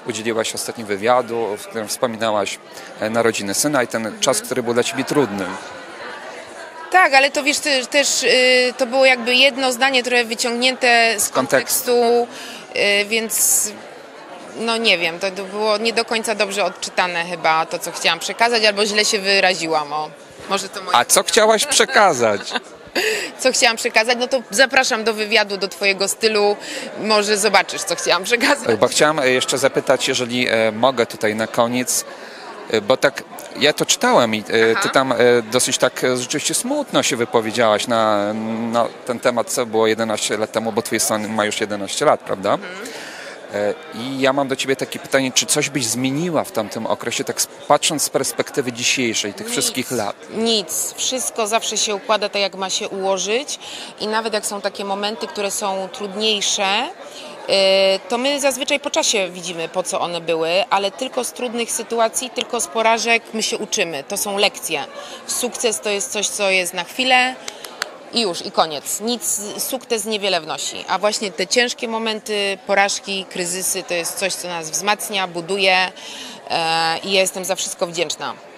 Udzieliłaś ostatni wywiadu, w którym wspominałaś narodziny syna i ten czas, który był dla ciebie trudny. Tak, ale to wiesz, też to było jakby jedno zdanie, trochę wyciągnięte z kontekstu, więc no nie wiem, to było nie do końca dobrze odczytane chyba to, co chciałam przekazać, albo źle się wyraziłam. Może to moje... A co chciałaś przekazać? Co chciałam przekazać? No to zapraszam do wywiadu, do twojego stylu. Może zobaczysz, co chciałam przekazać. Bo chciałam jeszcze zapytać, jeżeli mogę tutaj na koniec, bo tak ja to czytałem i ty tam dosyć tak rzeczywiście smutno się wypowiedziałaś na ten temat, co było 11 lat temu, bo twój syn ma już 11 lat, prawda? I ja mam do ciebie takie pytanie, czy coś byś zmieniła w tamtym okresie, tak patrząc z perspektywy dzisiejszej, tych wszystkich lat? Nic. Wszystko zawsze się układa tak, jak ma się ułożyć i nawet jak są takie momenty, które są trudniejsze, to my zazwyczaj po czasie widzimy, po co one były, ale tylko z trudnych sytuacji, tylko z porażek my się uczymy. To są lekcje. Sukces to jest coś, co jest na chwilę, i już, i koniec. Nic, sukces niewiele wnosi. A właśnie te ciężkie momenty, porażki, kryzysy to jest coś, co nas wzmacnia, buduje i ja jestem za wszystko wdzięczna.